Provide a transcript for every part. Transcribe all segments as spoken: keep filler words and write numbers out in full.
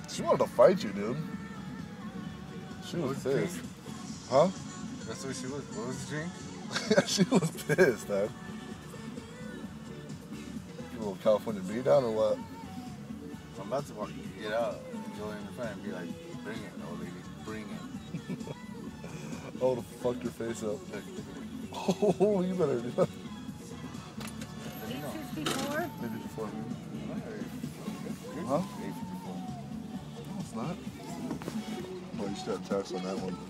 She wanted to fight you, dude. She was pissed. Huh? That's what she was. What was the drink? She was pissed, man. A little California beat down or what? I'm about to walk, get out, enjoy in the front and be like, bring it, old lady, bring it. Oh, to fuck your face up. Look, look at it. Oh, you better do that. eight fifty-four? eight fifty-four. Huh? No, it's not. Oh, you should have tax on that one.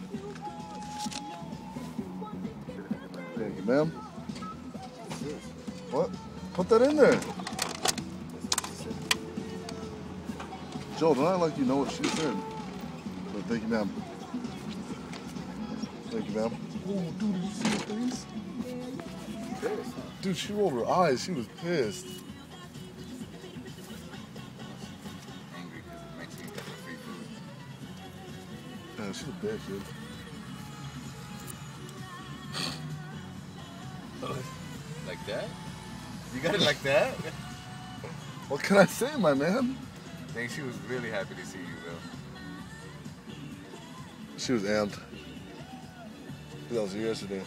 Thank you, ma'am. What? Put that in there. Joe, don't act like you know what she said. But thank you, ma'am. Thank you, ma'am. Oh, dude, did you see her face? Pissed, huh? Dude, she rolled her eyes. She was pissed. Angry because it makes you get the free food. Man, she's a bitch, dude. Like that? You got it like that? What can I say, my man? I think she was really happy to see you, bro. She was amped. That was yesterday.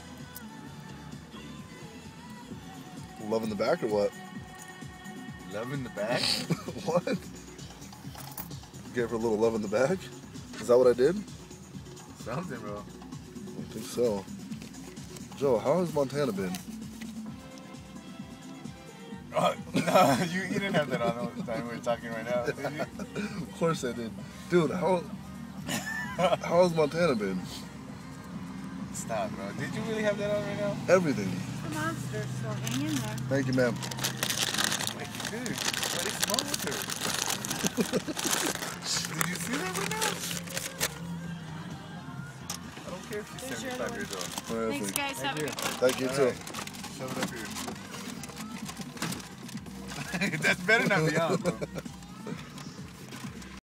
Love in the back or what? Love in the back? What? Gave her a little love in the back? Is that what I did? Something, bro. I think so. Joe, how has Montana been? Oh, no, you, you didn't have that on all the time we were talking right now, did you? Of course I did. Dude, how how has Montana been? Stop, bro. Did you really have that on right now? Everything. The monster, so hang in there. Thank you, ma'am. Like, dude, what is wrong with her? Did you see that right now? I don't care if she's There's your seventy-five other years old. Where is Thanks, he? guys. Have a good one. Thank you, All too. right. Shove it up here. That's better than beyond, bro.